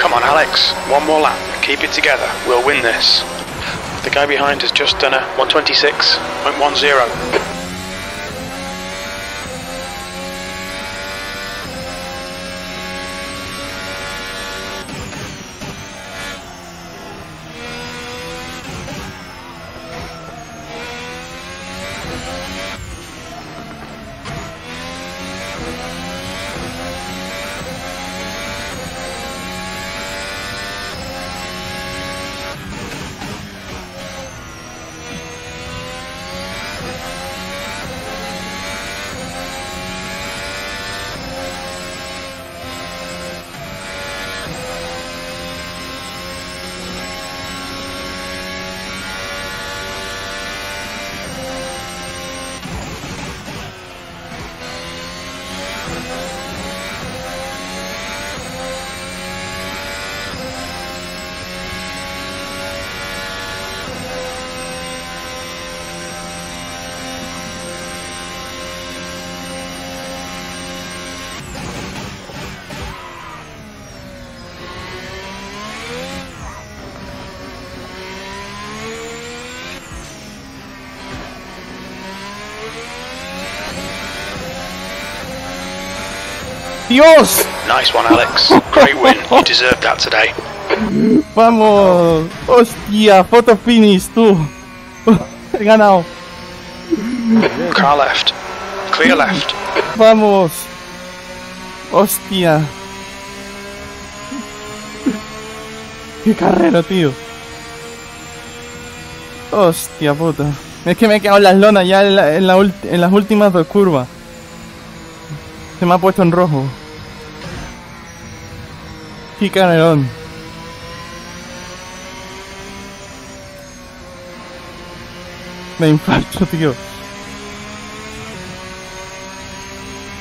Come on, Alex. One more lap. Keep it together. We'll win this. The guy behind has just done a 126.10. ¡Dios! Nice one, Alex. Great win. You deserved that today. ¡Vamos! ¡Hostia! Photo finish, tú. He ganado. Car left. Clear left. ¡Vamos! ¡Hostia! ¡Qué carrera, tío! ¡Hostia puta! Es que me he quedado en las lonas ya en las últimas dos curvas. Se me ha puesto en rojo. ¡Qué carrerón! Me infarto, tío.